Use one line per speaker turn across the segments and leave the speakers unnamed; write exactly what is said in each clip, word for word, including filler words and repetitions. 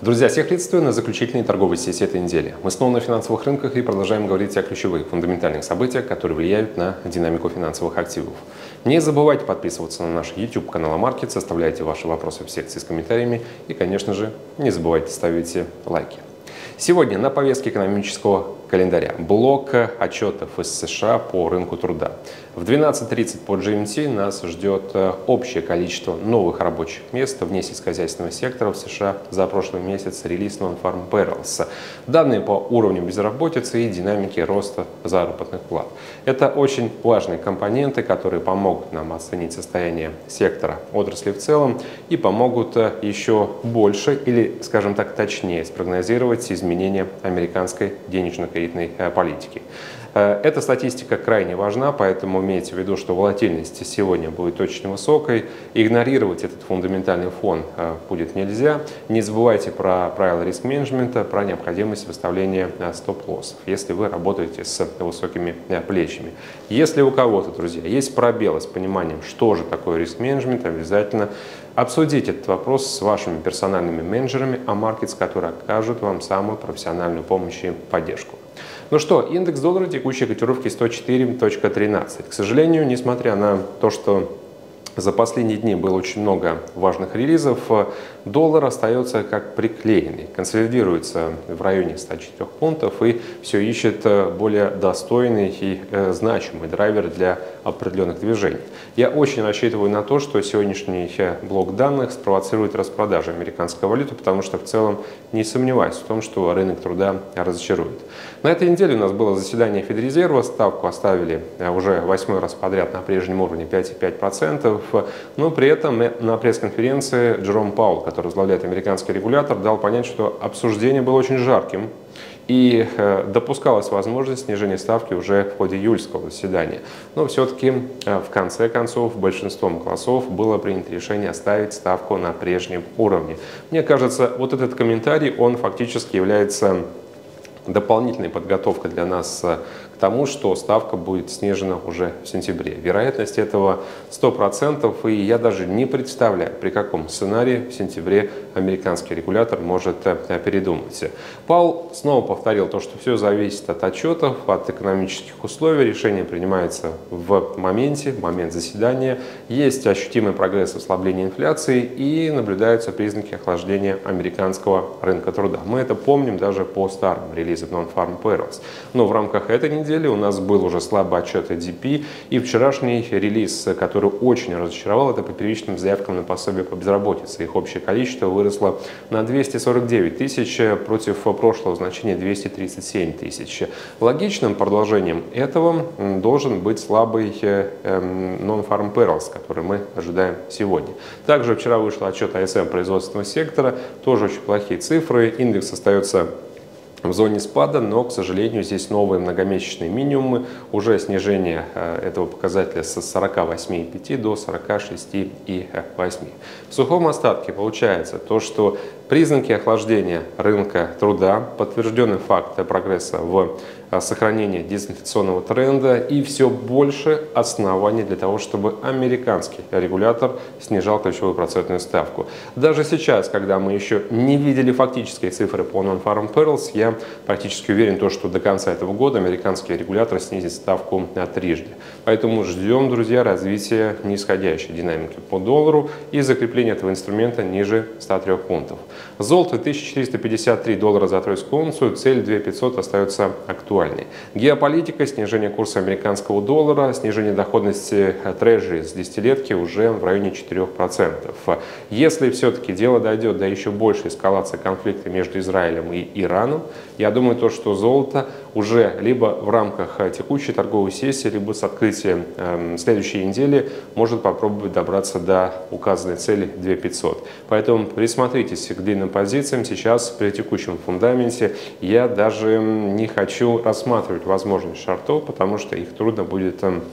Друзья, всех приветствую на заключительной торговой сессии этой недели. Мы снова на финансовых рынках и продолжаем говорить о ключевых фундаментальных событиях, которые влияют на динамику финансовых активов. Не забывайте подписываться на наш YouTube канал Амаркетс, оставляйте ваши вопросы в секции с комментариями и, конечно же, не забывайте ставить лайки. Сегодня на повестке экономического календаря блок отчетов из США по рынку труда. В двенадцать тридцать по джи эм ти нас ждет общее количество новых рабочих мест вне сельскохозяйственного сектора в США за прошлый месяц, релиз Non-Farm Payrolls, данные по уровню безработицы и динамике роста заработных плат. Это очень важные компоненты, которые помогут нам оценить состояние сектора, отрасли в целом и помогут еще больше или, скажем так, точнее спрогнозировать изменения американской денежно-кредитной политики. Эта статистика крайне важна, поэтому имейте в виду, что волатильность сегодня будет очень высокой. Игнорировать этот фундаментальный фон будет нельзя. Не забывайте про правила риск-менеджмента, про необходимость выставления стоп-лоссов, если вы работаете с высокими плечами. Если у кого-то, друзья, есть пробелы с пониманием, что же такое риск-менеджмент, обязательно обсудите этот вопрос с вашими персональными менеджерами Амаркетс, которые окажут вам самую профессиональную помощь и поддержку. Ну что, индекс доллара текущей котировки сто четыре тринадцать. К сожалению, несмотря на то, что за последние дни было очень много важных релизов, доллар остается как приклеенный, консолидируется в районе ста четырёх пунктов и все ищет более достойный и э, значимый драйвер для определенных движений. Я очень рассчитываю на то, что сегодняшний блок данных спровоцирует распродажу американской валюты, потому что в целом не сомневаюсь в том, что рынок труда разочарует. На этой неделе у нас было заседание Федрезерва, ставку оставили уже восьмой раз подряд на прежнем уровне пять и пять десятых процента. Но при этом на пресс-конференции Джером Паул, который возглавляет американский регулятор, дал понять, что обсуждение было очень жарким и допускалась возможность снижения ставки уже в ходе июльского заседания. Но все-таки в конце концов большинством голосов было принято решение оставить ставку на прежнем уровне. Мне кажется, вот этот комментарий, он фактически является дополнительной подготовкой для нас к тому, что ставка будет снижена уже в сентябре. Вероятность этого сто процентов, и я даже не представляю, при каком сценарии в сентябре американский регулятор может передумать. Паул снова повторил то, что все зависит от отчетов, от экономических условий, решение принимается в моменте, в момент заседания, есть ощутимый прогресс в ослаблении инфляции и наблюдаются признаки охлаждения американского рынка труда. Мы это помним даже по старым релизам Non-Farm Payrolls. Но в рамках этой недели у нас был уже слабый отчет эй ди пи, и вчерашний релиз, который очень разочаровал, это по первичным заявкам на пособие по безработице. Их общее количество выросло на двести сорок девять тысяч против прошлого значения двести тридцать семь тысяч. Логичным продолжением этого должен быть слабый Non-Farm Payrolls, который мы ожидаем сегодня. Также вчера вышел отчет эй эс эм производственного сектора, тоже очень плохие цифры, индекс остается в зоне спада, но, к сожалению, здесь новые многомесячные минимумы, уже снижение этого показателя с сорока восьми и пяти до сорока шести и восьми. В сухом остатке получается то, что признаки охлаждения рынка труда, подтвержденный факт прогресса в сохранении дезинфляционного тренда и все больше оснований для того, чтобы американский регулятор снижал ключевую процентную ставку. Даже сейчас, когда мы еще не видели фактические цифры по Non-Farm Payrolls, я практически уверен, то, что до конца этого года американский регулятор снизит ставку трижды. Поэтому ждем, друзья, развития нисходящей динамики по доллару и закрепления этого инструмента ниже ста трёх пунктов. Золото тысяча четыреста пятьдесят три доллара за тройскую унцию, цель две тысячи пятьсот остается актуальной. Геополитика, снижение курса американского доллара, снижение доходности трежери с десятилетки уже в районе четырёх процентов. Если все-таки дело дойдет до еще большей эскалации конфликта между Израилем и Ираном, я думаю, то, что золото уже либо в рамках текущей торговой сессии, либо с открытием э, следующей недели может попробовать добраться до указанной цели две тысячи пятьсот. Поэтому присмотритесь к длинным позициям. Сейчас при текущем фундаменте я даже не хочу рассматривать возможность шортов, потому что их трудно будет э,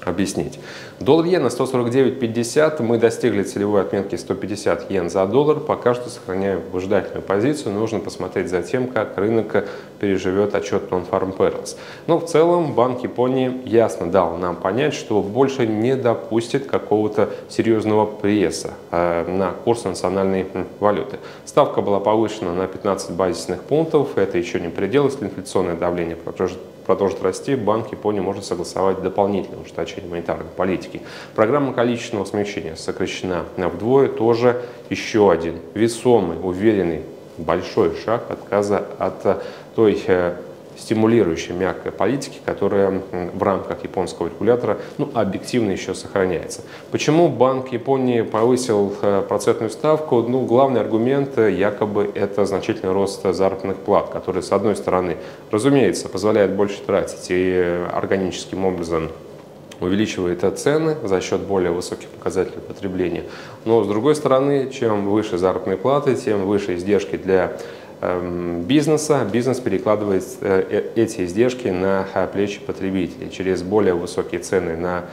объяснить. Доллар-иена сто сорок девять пятьдесят, мы достигли целевой отметки сто пятьдесят йен за доллар, пока что сохраняем выжидательную позицию, нужно посмотреть за тем, как рынок переживет отчет Non-Farm Payrolls. Но в целом Банк Японии ясно дал нам понять, что больше не допустит какого-то серьезного пресса э, на курс национальной валюты. Ставка была повышена на пятнадцать базисных пунктов, это еще не предел, если инфляционное давление продолжит продолжит расти, Банк Японии может согласовать дополнительное ужесточение монетарной политики. Программа количественного смягчения сокращена вдвое, тоже еще один весомый, уверенный, большой шаг отказа от той стимулирующей мягкой политики, которая в рамках японского регулятора ну, объективно еще сохраняется. Почему Банк Японии повысил процентную ставку? Ну, главный аргумент якобы это значительный рост заработных плат, который, с одной стороны, разумеется, позволяет больше тратить и органическим образом увеличивает цены за счет более высоких показателей потребления. Но, с другой стороны, чем выше заработные платы, тем выше издержки для бизнеса, бизнес перекладывает эти издержки на плечи потребителей через более высокие цены на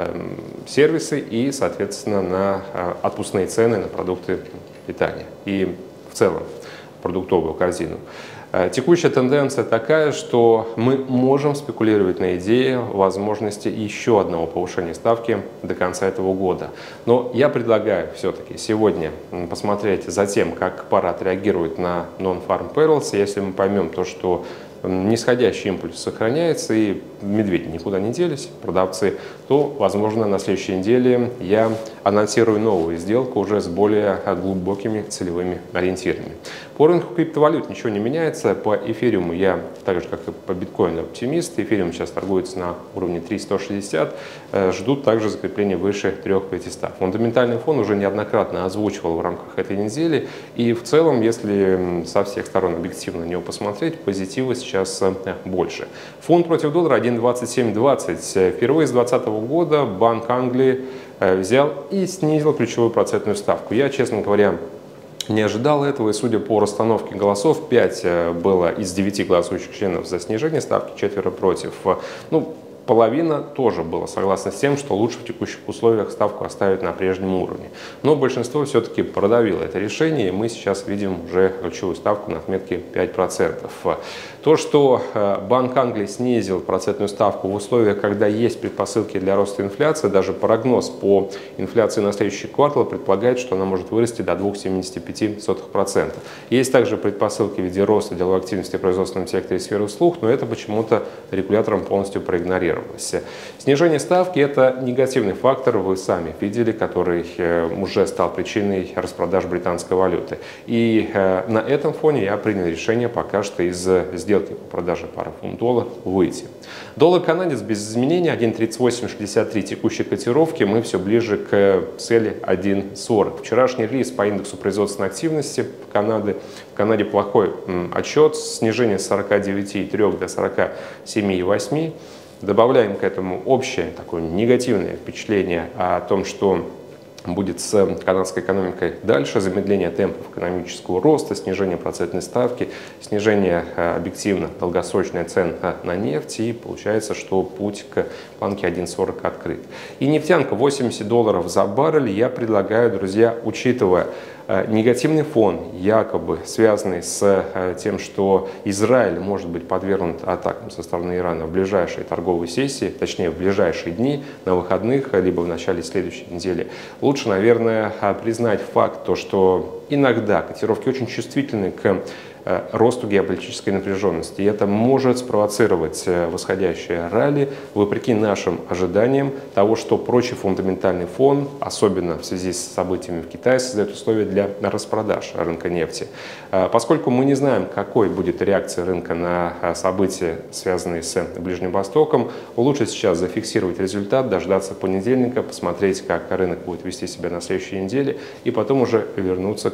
сервисы и, соответственно, на отпускные цены на продукты питания и в целом продуктовую корзину. Текущая тенденция такая, что мы можем спекулировать на идее возможности еще одного повышения ставки до конца этого года. Но я предлагаю все-таки сегодня посмотреть за тем, как пара отреагирует на Non-Farm Payrolls. Если мы поймем то, что нисходящий импульс сохраняется и медведи никуда не делись, продавцы, то, возможно, на следующей неделе я анонсирую новую сделку уже с более глубокими целевыми ориентирами. По рынку криптовалют ничего не меняется. По эфириуму я, так же как и по биткоину, оптимист. Эфириум сейчас торгуется на уровне три сто шестьдесят. Ждут также закрепления выше трёх тысяч пятисот. Фундаментальный фон уже неоднократно озвучивал в рамках этой недели. И в целом, если со всех сторон объективно на него посмотреть, позитива сейчас больше. Фунт против доллара один двадцать семь двадцать. Впервые с две тысячи двадцатого года Банк Англии взял и снизил ключевую процентную ставку. Я, честно говоря, не ожидал этого, и судя по расстановке голосов, пять было из девяти голосующих членов за снижение ставки, четверо против. Ну, половина тоже была согласна с тем, что лучше в текущих условиях ставку оставить на прежнем уровне. Но большинство все-таки продавило это решение, и мы сейчас видим уже ключевую ставку на отметке пять процентов. То, что Банк Англии снизил процентную ставку в условиях, когда есть предпосылки для роста инфляции, даже прогноз по инфляции на следующий квартал предполагает, что она может вырасти до двух целых семидесяти пяти сотых процента. Есть также предпосылки в виде роста деловой активности в производственном секторе и сферы услуг, но это почему-то регулятором полностью проигнорировалось. Снижение ставки – это негативный фактор, вы сами видели, который уже стал причиной распродаж британской валюты. И на этом фоне я принял решение пока что из сделки по продаже пары фунт-доллар выйти. Доллар-канадец без изменений один тридцать восемь шестьдесят три текущей котировки, мы все ближе к цели один сорок. Вчерашний релиз по индексу производственной активности Канады. В Канаде плохой отчет, снижение с сорока девяти целых трёх до сорока семи целых восьми. Добавляем к этому общее такое негативное впечатление о том, что будет с канадской экономикой дальше, замедление темпов экономического роста, снижение процентной ставки, снижение объективно долгосрочных цен на нефть, и получается, что путь к планке один сорок открыт. И нефтянка восемьдесят долларов за баррель я предлагаю, друзья, учитывая негативный фон, якобы связанный с тем, что Израиль может быть подвергнут атакам со стороны Ирана в ближайшие торговые сессии, точнее в ближайшие дни, на выходных, либо в начале следующей недели. Лучше, наверное, признать факт, то, что иногда котировки очень чувствительны к росту геополитической напряженности. И это может спровоцировать восходящее ралли, вопреки нашим ожиданиям того, что прочий фундаментальный фон, особенно в связи с событиями в Китае, создает условия для распродаж рынка нефти. Поскольку мы не знаем, какой будет реакция рынка на события, связанные с Ближним Востоком, лучше сейчас зафиксировать результат, дождаться понедельника, посмотреть, как рынок будет вести себя на следующей неделе, и потом уже вернуться к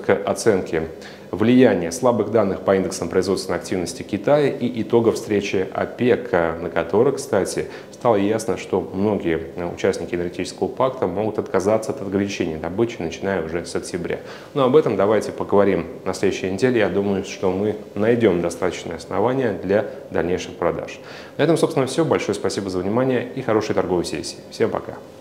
к оценке влияния слабых данных по индексам производственной активности Китая и итогов встречи ОПЕК, на которой, кстати, стало ясно, что многие участники энергетического пакта могут отказаться от ограничения добычи, начиная уже с октября. Но об этом давайте поговорим на следующей неделе. Я думаю, что мы найдем достаточное основание для дальнейших продаж. На этом, собственно, все. Большое спасибо за внимание и хорошей торговой сессии. Всем пока!